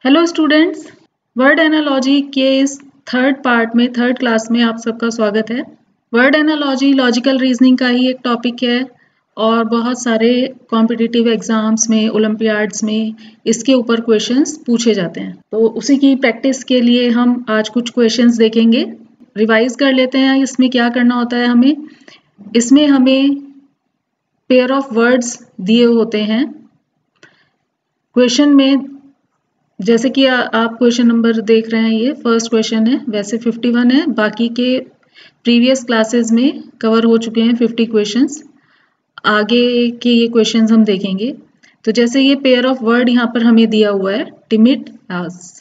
Hello students, word analogy के इस third class में आप सबका स्वागत है। वर्ड एनालॉजी लॉजिकल रीजनिंग का ही एक टॉपिक है और बहुत सारे कॉम्पिटिटिव एग्जाम्स में, ओलंपियाड्स में इसके ऊपर क्वेश्चंस पूछे जाते हैं। तो उसी की प्रैक्टिस के लिए हम आज कुछ क्वेश्चंस देखेंगे, रिवाइज कर लेते हैं। इसमें क्या करना होता है इसमें हमें पेयर ऑफ वर्ड्स दिए होते हैं क्वेश्चन में। जैसे कि आप क्वेश्चन नंबर देख रहे हैं, ये फर्स्ट क्वेश्चन है। वैसे 51 है, बाकी के प्रीवियस क्लासेस में कवर हो चुके हैं 50 क्वेश्चंस। आगे के ये क्वेश्चंस हम देखेंगे। तो जैसे ये पेयर ऑफ वर्ड यहाँ पर हमें दिया हुआ है, टिमिड एज,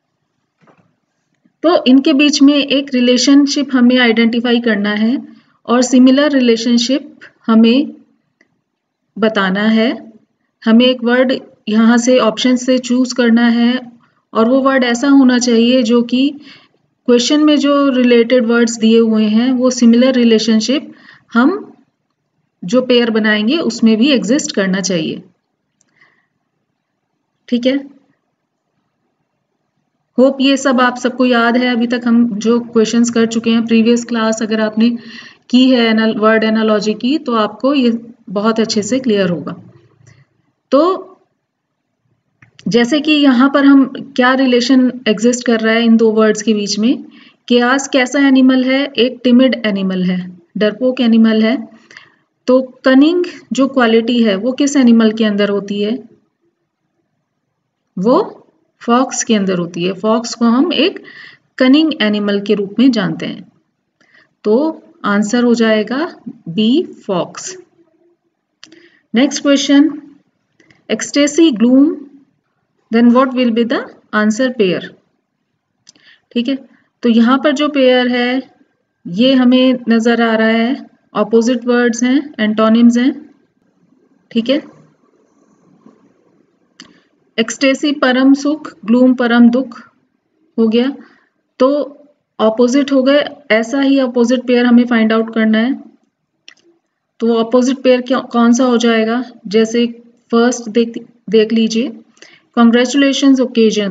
तो इनके बीच में एक रिलेशनशिप हमें आइडेंटिफाई करना है और सिमिलर रिलेशनशिप हमें बताना है। हमें एक वर्ड यहाँ से ऑप्शन से चूज करना है और वो वर्ड ऐसा होना चाहिए जो कि क्वेश्चन में जो रिलेटेड वर्ड्स दिए हुए हैं वो सिमिलर रिलेशनशिप हम जो पेयर बनाएंगे उसमें भी एग्जिस्ट करना चाहिए। ठीक है, होप ये सब आप सबको याद है। अभी तक हम जो क्वेश्चंस कर चुके हैं प्रीवियस क्लास, अगर आपने की है वर्ड एनालॉजी की, तो आपको ये बहुत अच्छे से क्लियर होगा। तो जैसे कि यहाँ पर हम क्या रिलेशन एग्जिस्ट कर रहा है इन दो वर्ड्स के बीच में। केयास कैसा एनिमल है? एक टिमिड एनिमल है, डरपोक एनिमल है। तो कनिंग जो क्वालिटी है वो किस एनिमल के अंदर होती है? वो फॉक्स के अंदर होती है। फॉक्स को हम एक कनिंग एनिमल के रूप में जानते हैं। तो आंसर हो जाएगा B, fox. Next question, ecstasy, gloom, then what will be the answer pair. ठीक है, तो यहाँ पर जो पेयर है ये हमें नजर आ रहा है, ऑपोजिट वर्ड्स हैं, एंटोनिम्स हैं। ठीक है, एक्सटेसी परम सुख, ग्लूम परम दुख हो गया। तो ऑपोजिट हो गए, ऐसा ही ऑपोजिट पेयर हमें फाइंड आउट करना है। तो ऑपोजिट पेयर कौन सा हो जाएगा? जैसे फर्स्ट देख लीजिए, कॉन्ग्रेचुलेशंस ओकेजन,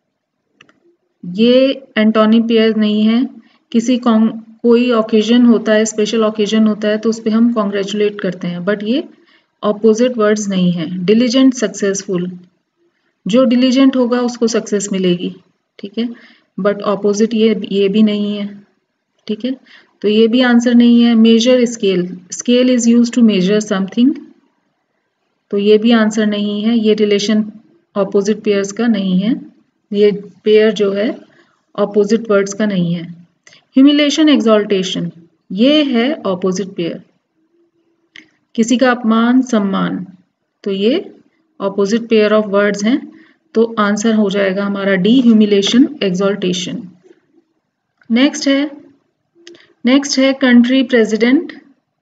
ये एंटोनिम पेयर नहीं है। कोई ओकेजन होता है, स्पेशल ओकेजन होता है, तो उस पर हम कॉन्ग्रेचुलेट करते हैं, बट ये ऑपोजिट वर्ड्स नहीं है। डिलीजेंट, सक्सेसफुल, जो डिलीजेंट होगा उसको सक्सेस मिलेगी। ठीक है, बट ऑपोजिट ये भी नहीं है। ठीक है, तो ये भी आंसर नहीं है। Measure, scale, scale is used to measure something, तो ये भी आंसर नहीं है। ये रिलेशन ऑपोजिट पेयर्स का नहीं है, ये पेयर जो है ऑपोजिट वर्ड्स का नहीं है। ह्यूमिलेशन, एक्सॉल्टेशन, ये है ऑपोजिट पेयर। किसी का अपमान, सम्मान, तो ये ऑपोजिट पेयर ऑफ वर्ड्स हैं। तो आंसर हो जाएगा हमारा डी, ह्यूमिलेशन, एक्सॉल्टेशन। नेक्स्ट है country, president,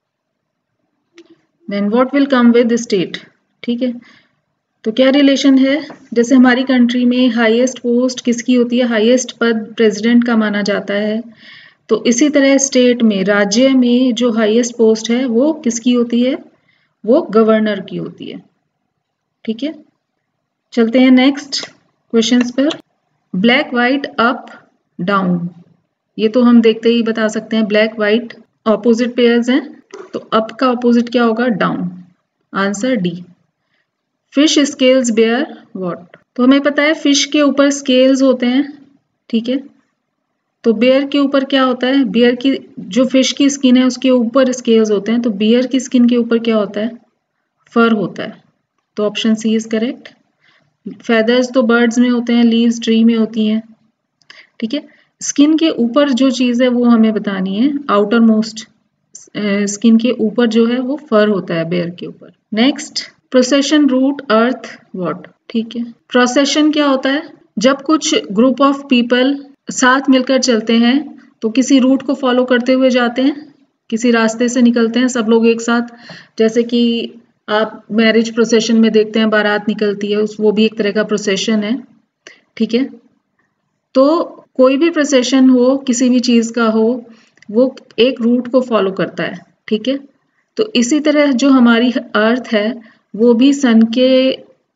then what will come with state. ठीक है, तो क्या रिलेशन है? जैसे हमारी कंट्री में हाईएस्ट पोस्ट किसकी होती है? हाईएस्ट पद प्रेसिडेंट का माना जाता है। तो इसी तरह स्टेट में, राज्य में जो हाईएस्ट पोस्ट है वो किसकी होती है? वो गवर्नर की होती है। ठीक है, चलते हैं नेक्स्ट क्वेश्चंस पर। ब्लैक, व्हाइट, अप, डाउन, ये तो हम देखते ही बता सकते हैं। ब्लैक, व्हाइट ऑपोजिट पेयर्स हैं, तो अप का ऑपोजिट क्या होगा? Down. Answer D. Fish, scales, bear, what, तो हमें पता है फिश के ऊपर स्केल्स होते हैं। ठीक है, तो बेयर के ऊपर क्या होता है? बेयर की जो फिश की स्किन है उसके ऊपर स्केल्स होते हैं, तो बेयर की स्किन के ऊपर क्या होता है? फर होता है। तो option C is correct. Feathers तो बर्ड्स में होते हैं, लीव्स ट्री में होती हैं। ठीक है, स्किन के ऊपर जो चीज है वो हमें बतानी है। आउटर मोस्ट स्किन के ऊपर जो है वो फर होता है बेयर के ऊपर। Next, procession, route, earth, what. ठीक है, प्रोसेशन क्या होता है? जब कुछ ग्रुप ऑफ पीपल साथ मिलकर चलते हैं तो किसी रूट को फॉलो करते हुए जाते हैं, किसी रास्ते से निकलते हैं सब लोग एक साथ। जैसे कि आप मैरिज प्रोसेशन में देखते हैं, बारात निकलती है, वो भी एक तरह का प्रोसेशन है। ठीक है, तो कोई भी प्रोसेशन हो, किसी भी चीज का हो, वो एक रूट को फॉलो करता है। ठीक है, तो इसी तरह जो हमारी अर्थ है वो भी सन के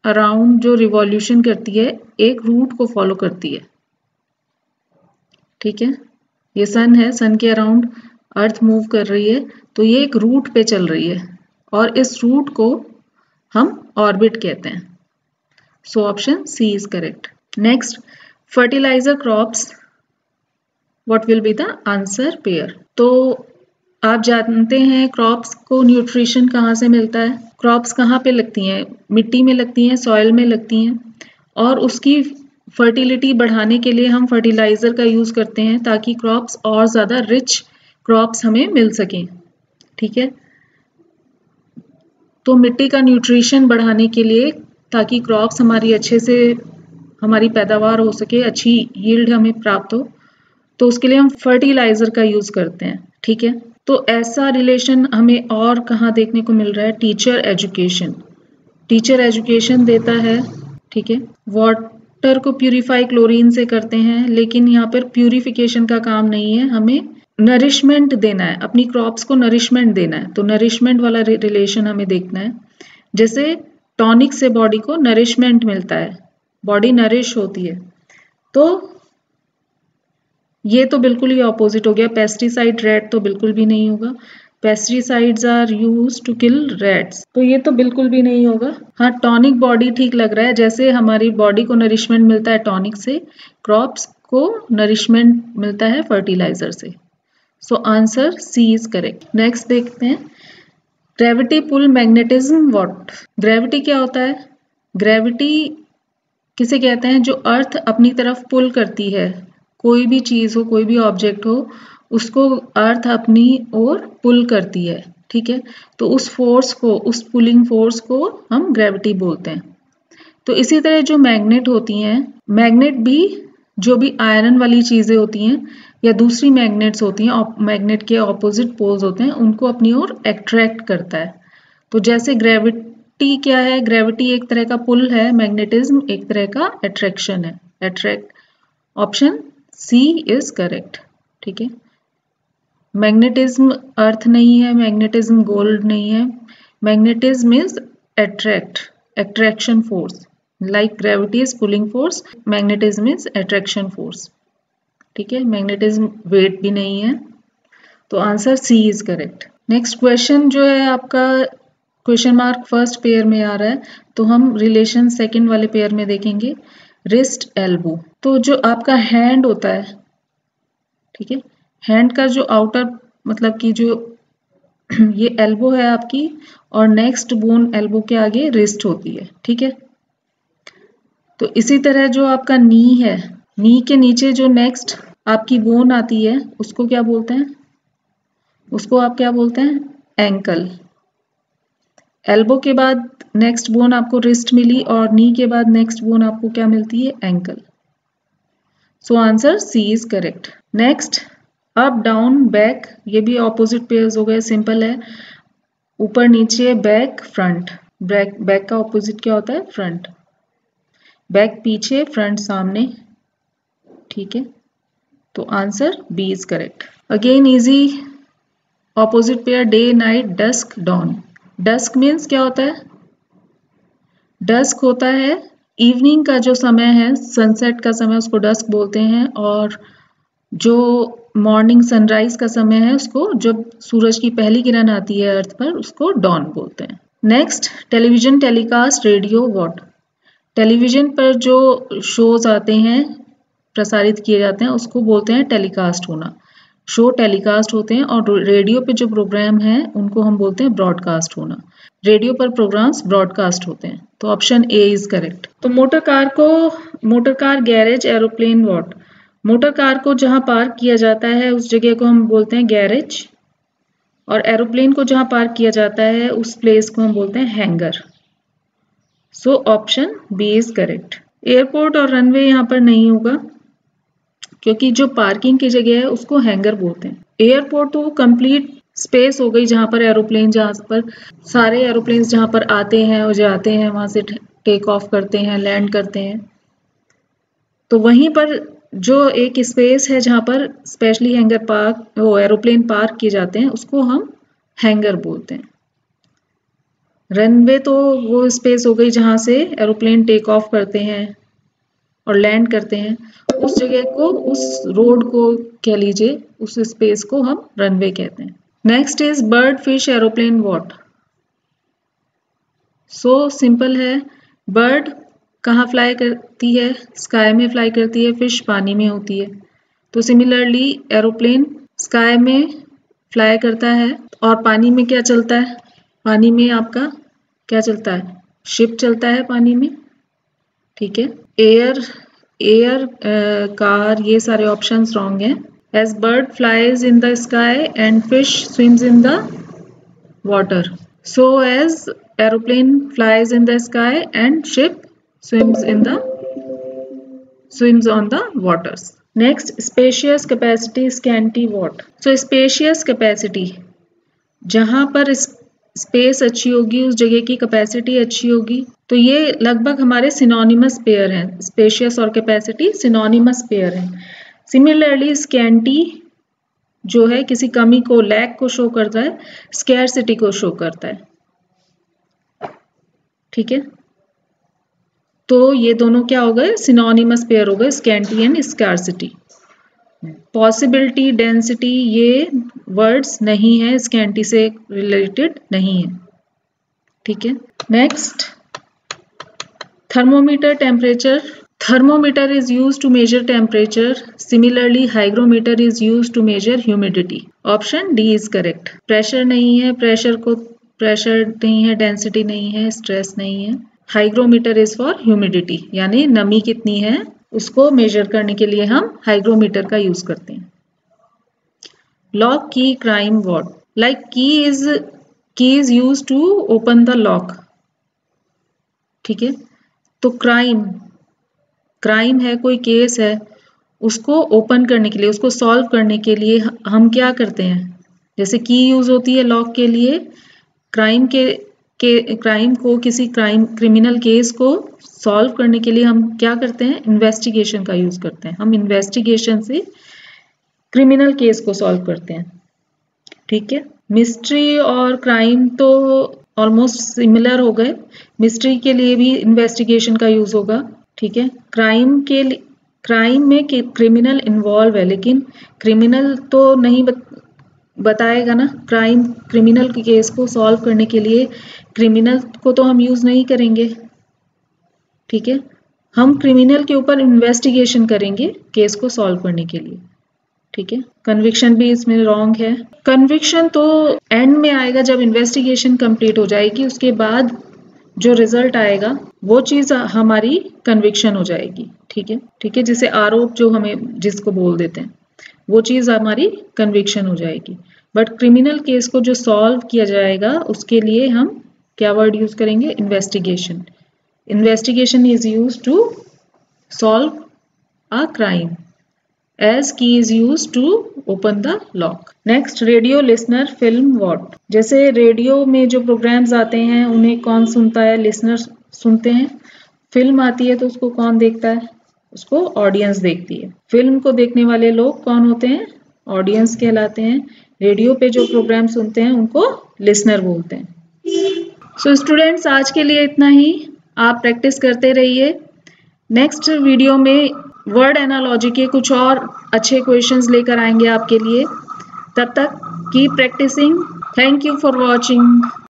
अराउंड जो रिवॉल्यूशन करती है एक रूट को फॉलो करती है, ठीक है। ये सन है, सन के अराउंड अर्थ मूव कर रही है, तो ये एक रूट पे चल रही है और इस रूट को हम ऑर्बिट कहते हैं। So option C is correct. Next, fertilizer crops, what will be the answer pair. तो आप जानते हैं क्रॉप्स को न्यूट्रिशन कहाँ से मिलता है। क्रॉप्स कहाँ पे लगती हैं, मिट्टी में लगती हैं, सॉइल में लगती हैं, और उसकी फर्टिलिटी बढ़ाने के लिए हम फर्टिलाइजर का यूज करते हैं ताकि क्रॉप्स और ज्यादा रिच क्रॉप्स हमें मिल सकें, ठीक है। तो मिट्टी का न्यूट्रिशन बढ़ाने के लिए, ताकि क्रॉप्स हमारी अच्छे से हमारी पैदावार हो सके, अच्छी यील्ड हमें प्राप्त हो, तो उसके लिए हम फर्टिलाइजर का यूज करते हैं, ठीक है। तो ऐसा रिलेशन हमें और कहाँ देखने को मिल रहा है, टीचर एजुकेशन। टीचर एजुकेशन देता है, ठीक है। वाटर को प्यूरिफाई क्लोरीन से करते हैं, लेकिन यहाँ पर प्यूरिफिकेशन का काम नहीं है, हमें नरिशमेंट देना है, अपनी क्रॉप्स को नरिशमेंट देना है। तो नरिशमेंट वाला रिलेशन हमें देखना है। जैसे टॉनिक से बॉडी को नरिशमेंट मिलता है, बॉडी नरिश होती है, तो ये तो बिल्कुल ही ऑपोजिट हो गया। पेस्टिसाइड रेट तो बिल्कुल भी नहीं होगा। Pesticides are use to kill rats, तो ये तो बिल्कुल भी नहीं होगा। हाँ, टॉनिक बॉडी ठीक लग रहा है, जैसे हमारी बॉडी को नरिशमेंट मिलता है टॉनिक से, क्रॉप्स को नरिशमेंट मिलता है फर्टिलाइजर से। So answer C is correct. Next देखते हैं, gravity pull magnetism what. Gravity क्या होता है? ग्रेविटी किसे कहते हैं? जो अर्थ अपनी तरफ पुल करती है, कोई भी चीज हो, कोई भी ऑब्जेक्ट हो, उसको अर्थ अपनी ओर पुल करती है, ठीक है। तो उस फोर्स को, उस पुलिंग फोर्स को हम ग्रेविटी बोलते हैं। तो इसी तरह जो मैग्नेट होती हैं, मैग्नेट भी जो भी आयरन वाली चीजें होती हैं या दूसरी मैग्नेट्स होती हैं, मैग्नेट के ऑपोजिट पोल्स होते हैं, उनको अपनी ओर अट्रैक्ट करता है। तो जैसे ग्रेविटी क्या है? ग्रेविटी एक तरह का पुल है, मैग्नेटिज्म एक तरह का अट्रैक्शन है, attract. Option C is correct, ठीक है। मैग्नेटिज्म अर्थ नहीं है, मैग्नेटिज्म गोल्ड नहीं है। Magnetism is attract, attraction force, like gravity is pulling force, magnetism is attraction force, ठीक है। मैग्नेटिज्म वेट भी नहीं है, तो answer C is correct. Next question जो है आपका, क्वेश्चन मार्क फर्स्ट पेयर में आ रहा है, तो हम रिलेशन सेकंड वाले पेयर में देखेंगे। रिस्ट एल्बो, तो जो आपका हैंड होता है, ठीक है, हैंड का जो आउटर मतलब कि जो ये एल्बो है आपकी, और नेक्स्ट बोन एल्बो के आगे रिस्ट होती है, ठीक है। तो इसी तरह जो आपका नी है, नी के नीचे जो नेक्स्ट आपकी बोन आती है, उसको क्या बोलते हैं? उसको आप क्या बोलते हैं? एंकल। एल्बो के बाद नेक्स्ट बोन आपको रिस्ट मिली, और नी के बाद नेक्स्ट बोन आपको क्या मिलती है? Ankle. So answer C is correct. Next, up down back, ये भी ऑपोजिट पेयर्स हो गए, सिंपल है। ऊपर नीचे, बैक फ्रंट। बैक का ऑपोजिट क्या होता है? फ्रंट। बैक पीछे, फ्रंट सामने, ठीक है। तो answer B is correct. Again easy opposite pair, day night, dusk dawn. Dusk means क्या होता है? डस्क होता है इवनिंग का जो समय है, सनसेट का समय, उसको डस्क बोलते हैं। और जो मॉर्निंग सनराइज का समय है, उसको जब सूरज की पहली किरण आती है अर्थ पर, उसको डॉन बोलते हैं। Next, television, telecast, radio, what. Television पर जो शोज आते हैं, प्रसारित किए जाते हैं, उसको बोलते हैं टेलीकास्ट होना। शो टेलीकास्ट होते हैं, और रेडियो पे जो प्रोग्राम है उनको हम बोलते हैं ब्रॉडकास्ट होना। रेडियो पर प्रोग्राम्स ब्रॉडकास्ट होते हैं। तो ऑप्शन ए इज करेक्ट। तो motor car, garage, aeroplane, what. Motor car को जहां पार्क किया जाता है उस जगह को हम बोलते हैं गैरेज, और एरोप्लेन को जहां पार्क किया जाता है उस प्लेस को हम बोलते हैं hangar. So option B is correct. Airport और रनवे यहाँ पर नहीं होगा, क्योंकि जो पार्किंग की जगह है उसको हैंगर बोलते हैं। एयरपोर्ट तो कंप्लीट स्पेस हो गई जहां पर एरोप्लेन, जहां पर सारे एरोप्लेन जहां पर आते हैं और जाते हैं, वहां से टेक ऑफ करते हैं, लैंड करते हैं। तो वहीं पर जो एक स्पेस है जहां पर स्पेशली हैंगर पार्क, वो एरोप्लेन पार्क किए जाते हैं, उसको हम हैंगर बोलते हैं। रनवे तो वो स्पेस हो गई जहां से एरोप्लेन टेक ऑफ करते हैं और लैंड करते हैं, उस जगह को, उस रोड को कह लीजिए, उस स्पेस को हम रनवे कहते हैं। Next is bird, fish, aeroplane, what. So simple है, बर्ड कहाँ फ्लाई करती है, स्काई में फ्लाई करती है, फिश पानी में होती है। तो सिमिलरली एरोप्लेन स्काई में फ्लाई करता है और पानी में क्या चलता है, पानी में आपका क्या चलता है, शिप चलता है पानी में, ठीक है। एयर कार, ये सारे ऑप्शंस रॉन्ग हैं। As bird flies in the sky and fish swims in the water, so as aeroplane flies in the sky and ship swims on the waters. Next, spacious, capacity, scanty, what. So spacious capacity, जहां पर space अच्छी होगी उस जगह की capacity अच्छी होगी, तो ये लगभग हमारे सिनोनिमस पेयर हैं, स्पेशियस और कैपेसिटी सिनोनिमस पेयर हैं। सिमिलरली स्कैंटी जो है किसी कमी को, लैक को शो करता है, स्कैरसिटी को शो करता है, ठीक है। तो ये दोनों क्या हो गए, सिनोनिमस पेयर हो गए, scanty and scarcity. Possibility, density, ये वर्ड्स नहीं है, स्कैंटी से रिलेटेड नहीं है, ठीक है। Next, thermometer, temperature. Thermometer is used to measure temperature. Similarly, hygrometer is used to measure humidity. Option D is correct. Pressure नहीं है, pressure नहीं है, density नहीं है, stress नहीं है. Hygrometer is for humidity, यानी नमी कितनी है उसको measure करने के लिए हम hygrometer का use करते हैं. Lock, key, crime, what? Like key is used to open the lock. ठीक है, तो क्राइम है, कोई केस है, उसको ओपन करने के लिए, उसको सॉल्व करने के लिए हम क्या करते हैं, जैसे की यूज होती है लॉक के लिए, क्राइम को, किसी क्रिमिनल केस को सॉल्व करने के लिए हम क्या करते हैं, इन्वेस्टिगेशन का यूज करते हैं। हम इन्वेस्टिगेशन से क्रिमिनल केस को सॉल्व करते हैं, ठीक है। मिस्ट्री और क्राइम तो ऑलमोस्ट सिमिलर हो गए, मिस्ट्री के लिए भी इन्वेस्टिगेशन का यूज होगा, ठीक है। क्राइम में क्रिमिनल इन्वॉल्व है, लेकिन क्रिमिनल तो नहीं बताएगा ना, क्रिमिनल केस को सॉल्व करने के लिए क्रिमिनल को तो हम यूज नहीं करेंगे, ठीक है। हम क्रिमिनल के ऊपर इन्वेस्टिगेशन करेंगे केस को सॉल्व करने के लिए, ठीक है। कन्विक्शन भी इसमें रॉन्ग है। कन्विक्शन तो एंड में आएगा जब इन्वेस्टिगेशन कंप्लीट हो जाएगी, उसके बाद जो रिजल्ट आएगा वो चीज हमारी कन्विक्शन हो जाएगी, ठीक है, ठीक है। जैसे आरोप जो हमें जिसको बोल देते हैं वो चीज हमारी कन्विक्शन हो जाएगी, बट क्रिमिनल केस को जो सॉल्व किया जाएगा उसके लिए हम क्या वर्ड यूज करेंगे, investigation. Investigation is used to solve a crime as key is used to open the lock. Next, radio, listener, film, what. जैसे रेडियो में जो प्रोग्राम्स आते हैं उन्हें कौन सुनता है, लिसनर सुनते हैं। फिल्म आती है तो उसको कौन देखता है, उसको ऑडियंस देखती है। फिल्म को देखने वाले लोग कौन होते हैं, ऑडियंस कहलाते हैं। रेडियो पे जो प्रोग्राम सुनते हैं उनको लिसनर बोलते हैं। सो स्टूडेंट्स, आज के लिए इतना ही, आप प्रैक्टिस करते रहिए। नेक्स्ट वीडियो में वर्ड एनालॉजी के कुछ और अच्छे क्वेश्चंस लेकर आएंगे आपके लिए। तब तक keep practising. Thank you for watching.